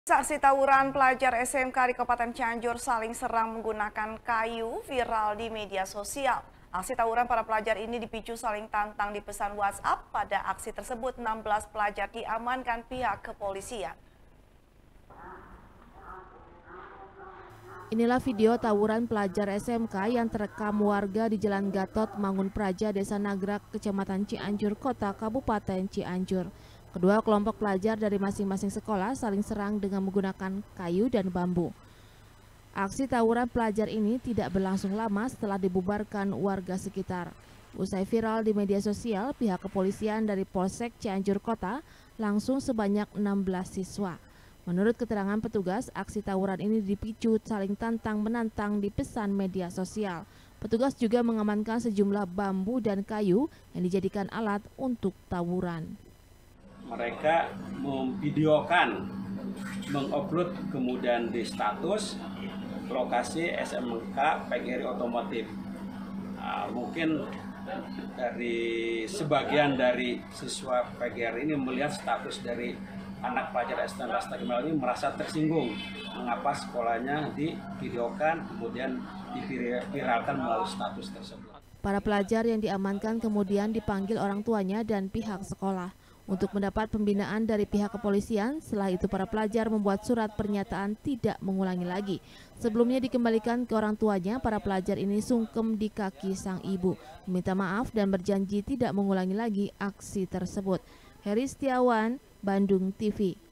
Saksi tawuran pelajar SMK di Kabupaten Cianjur saling serang menggunakan kayu viral di media sosial. Aksi tawuran para pelajar ini dipicu saling tantang di pesan WhatsApp. Pada aksi tersebut 16 pelajar diamankan pihak kepolisian. Inilah video tawuran pelajar SMK yang terekam warga di Jalan Gatot, Mangunpraja, Desa Nagrak, Kecamatan Cianjur, Kota Kabupaten Cianjur. Kedua kelompok pelajar dari masing-masing sekolah saling serang dengan menggunakan kayu dan bambu. Aksi tawuran pelajar ini tidak berlangsung lama setelah dibubarkan warga sekitar. Usai viral di media sosial, pihak kepolisian dari Polsek Cianjur Kota langsung sebanyak 16 siswa. Menurut keterangan petugas, aksi tawuran ini dipicu saling tantang-menantang di pesan media sosial. Petugas juga mengamankan sejumlah bambu dan kayu yang dijadikan alat untuk tawuran. Mereka memvideokan, mengupload kemudian di status lokasi SMK PGRI Otomotif. Mungkin dari sebagian dari siswa PGRI ini melihat status dari anak pelajar STM Lasta Kemal ini merasa tersinggung mengapa sekolahnya divideokan kemudian diviralkan melalui status tersebut. Para pelajar yang diamankan kemudian dipanggil orang tuanya dan pihak sekolah untuk mendapat pembinaan dari pihak kepolisian. Setelah itu para pelajar membuat surat pernyataan tidak mengulangi lagi. Sebelumnya dikembalikan ke orang tuanya, para pelajar ini sungkem di kaki sang ibu, meminta maaf dan berjanji tidak mengulangi lagi aksi tersebut. Heri Setiawan, Bandung TV.